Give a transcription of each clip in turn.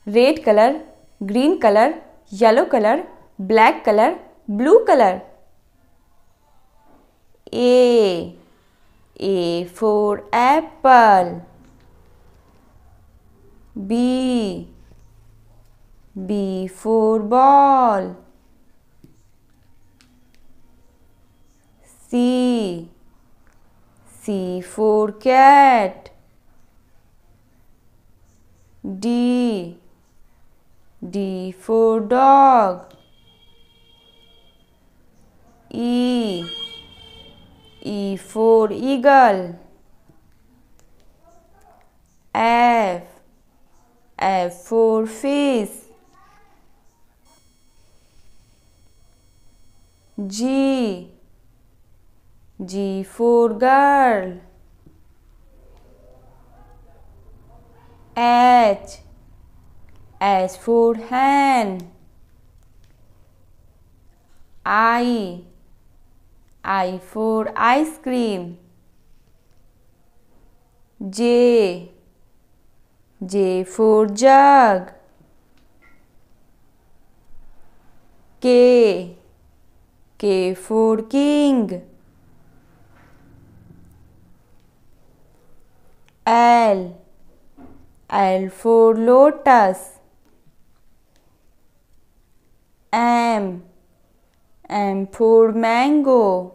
red color, green color, yellow color, black color, blue color. A for apple. B for ball. C for cat. D for dog. E for eagle. F for fish. G for girl. H for hen. I for ice cream. J for jug. K for king. L for lotus. M for mango.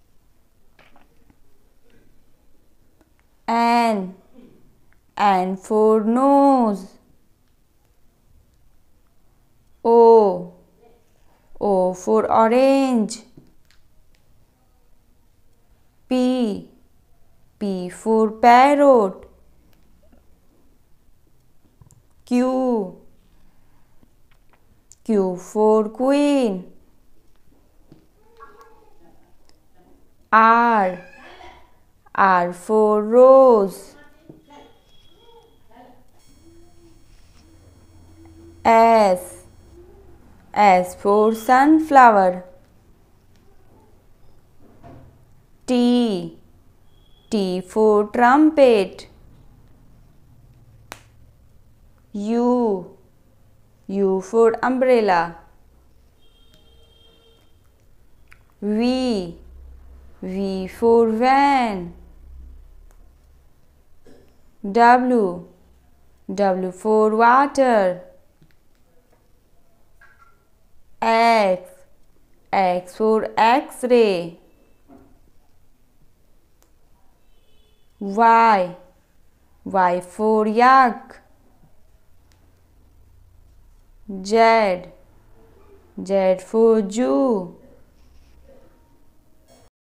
N for nose. O for orange. P for parrot. Q for queen. R for rose. S for sunflower. T for trumpet. U for umbrella. V for van. W for water. X for X-ray. Y for yak. Z for Jew.